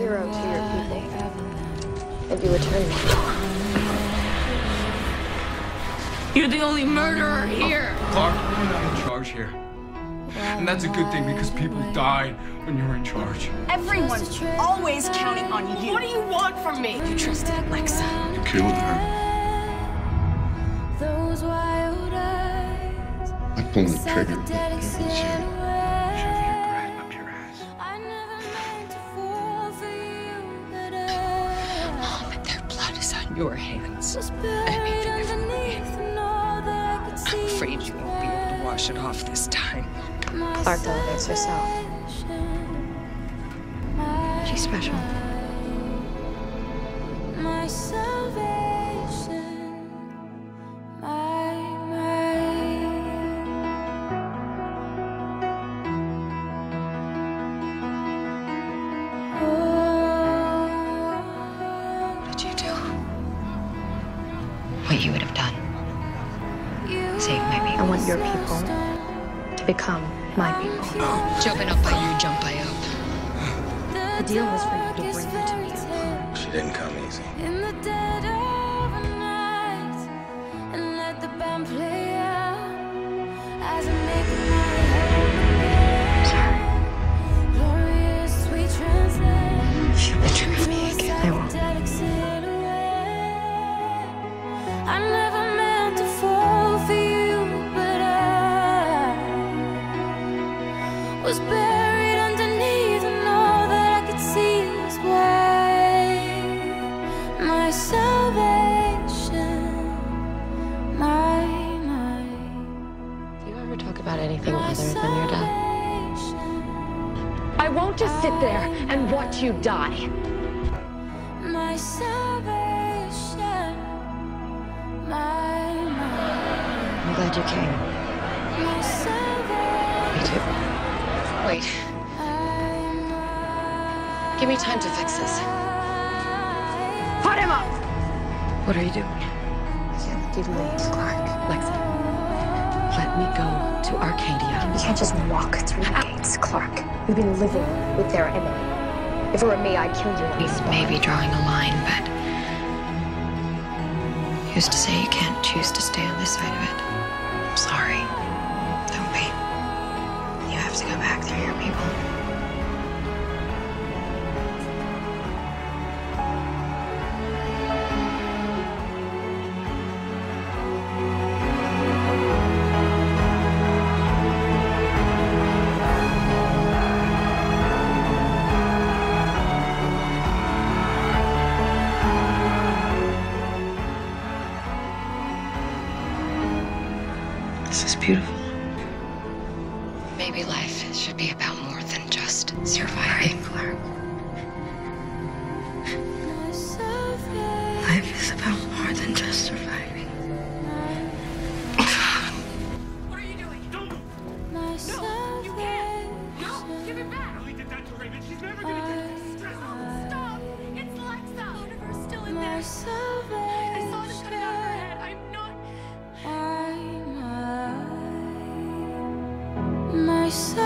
hero to your people, and you return one. You're the only murderer here! Clark, you're not in charge here. And that's a good thing because people died when you were in charge. Everyone's always counting on you. What do you want from me? You trusted Alexa. You killed her. I pulled the trigger, but it was you. Shove your bread up your ass. Mom, their blood is on your hands. I'm even if I'm afraid you won't be able to wash it off this time. Clark elevates herself. She's special. My salvation, What did you do? What you would have done. Save my people. I want your people to become my people. Jumping up by you, jump by up. The deal was for you to bring her to me. She didn't come easy. in the dead of night, and let the band play out as I make my Sorry. glorious sweet translation. She'll betray me again. I won't. I never meant to fall for you, but I was buried underneath, and all that I could see was white. My salvation, my. Do you ever talk about anything other than your dad? salvation, I won't just sit there and watch you die. my salvation, my. I'm glad you came. My salvation. Me too. Wait, give me time to fix this. Put him up! What are you doing? I can't let you leave, Clark. Lexa, let me go to Arcadia. You can't just walk through the gates, Clark. You've been living with their enemy. If it were me, I'd kill you. He's maybe drawing a line, but who's to say you can't choose to stay on this side of it? I'm sorry. Don't be. You have to go back. They're your people. This is beautiful. Maybe life should be about more than just surviving. Clark. My salvation. Life is about more than just surviving. What are you doing? Don't move! My No, you can't! No! Give it back! salvation. I only did that to Raven. She's never gonna get this stress. Stop! It's Lexa! Universe still in My there. I salvation. saw them coming out of her head. I'm not... My salvation.